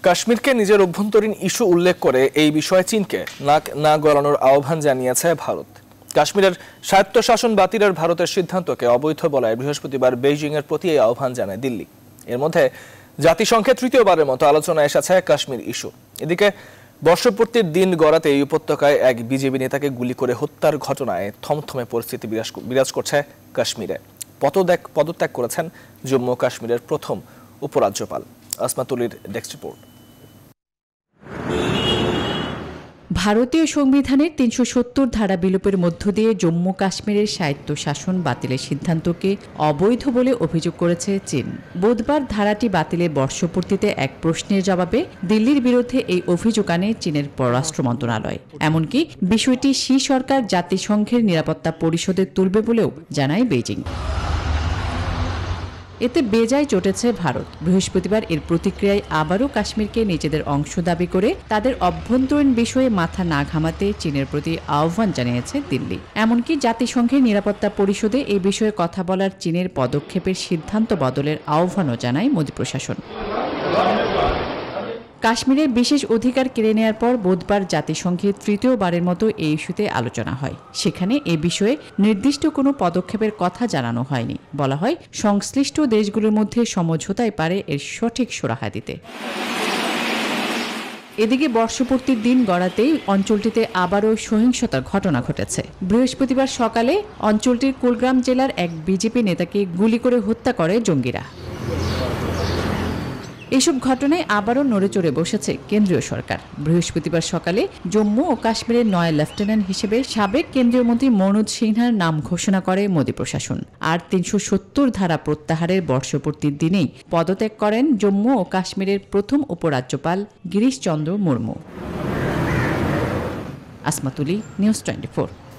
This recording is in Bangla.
কাশ্মীরকে নিজের অভ্যন্তরীণ ইস্যু উল্লেখ করে এই বিষয়ে চীনকে নাক না গলানোর আহ্বান জানিয়েছে ভারত। কাশ্মীরের স্বায়ত্তশাসন বাতিলের ভারতের সিদ্ধান্তকে অবৈধ বলায় বৃহস্পতিবার বেইজিং এর প্রতি এই আহ্বান জানায় দিল্লি। এর মধ্যে জাতিসংঘে তৃতীয়বারের মতো আলোচনায় এসেছে কাশ্মীর ইস্যু। এদিকে বর্ষপূর্তির দিন গড়াতে এই উপত্যকায় এক বিজেপি নেতাকে গুলি করে হত্যার ঘটনায় থমথমে পরিস্থিতি বিরাজ করছে কাশ্মীরে। পদত্যাগ করেছেন জম্মু কাশ্মীরের প্রথম উপরাজ্যপাল। আসমাতুলির ডেস্ক রিপোর্ট। ভারতীয় সংবিধানের ৩৭০ ধারা বিলোপের মধ্য দিয়ে জম্মু কাশ্মীরের স্বায়ত্তশাসন বাতিলের সিদ্ধান্তকে অবৈধ বলে অভিযোগ করেছে চীন। বুধবার ধারাটি বাতিলের বর্ষপূর্তিতে এক প্রশ্নের জবাবে দিল্লির বিরুদ্ধে এই অভিযোগ আনে চীনের পররাষ্ট্র মন্ত্রণালয়। এমনকি বিষয়টি শি সরকার জাতিসংঘের নিরাপত্তা পরিষদে তুলবে বলেও জানায় বেইজিং। এতে বেজায় চটেছে ভারত। বৃহস্পতিবার এর প্রতিক্রিয়ায় আবারও কাশ্মীরকে নিজেদের অংশ দাবি করে তাদের অভ্যন্তরীণ বিষয়ে মাথা না ঘামাতে চীনের প্রতি আহ্বান জানিয়েছে দিল্লি। এমনকি জাতিসংঘের নিরাপত্তা পরিষদে এই বিষয়ে কথা বলার চীনের পদক্ষেপের সিদ্ধান্ত বদলের আহ্বানও জানায় মোদী প্রশাসন। কাশ্মীরের বিশেষ অধিকার কেড়ে নেওয়ার পর বুধবার জাতিসংঘে তৃতীয়বারের মতো এই ইস্যুতে আলোচনা হয়। সেখানে এ বিষয়ে নির্দিষ্ট কোনো পদক্ষেপের কথা জানানো হয়নি। বলা হয়, সংশ্লিষ্ট দেশগুলোর মধ্যে সমঝোতায় পারে এর সঠিক সুরাহা দিতে। এদিকে বর্ষপূর্তির দিন গড়াতেই অঞ্চলটিতে আবারও সহিংসতার ঘটনা ঘটেছে। বৃহস্পতিবার সকালে অঞ্চলটির কুলগ্রাম জেলার এক বিজেপি নেতাকে গুলি করে হত্যা করে জঙ্গিরা। এসব ঘটনায় আবারও নড়েচড়ে বসেছে কেন্দ্রীয় সরকার। বৃহস্পতিবার সকালে জম্মু ও কাশ্মীরের নয়া লেফটেন্যান্ট হিসেবে সাবেক কেন্দ্রীয় মন্ত্রী মনোজ সিনহার নাম ঘোষণা করে মোদী প্রশাসন। আর ৩৭০ ধারা প্রত্যাহারের বর্ষপূর্তির দিনেই পদত্যাগ করেন জম্মু ও কাশ্মীরের প্রথম উপরাজ্যপাল গিরিশ চন্দ্র মুর্মু। আসমাতুলি, নিউজ 24।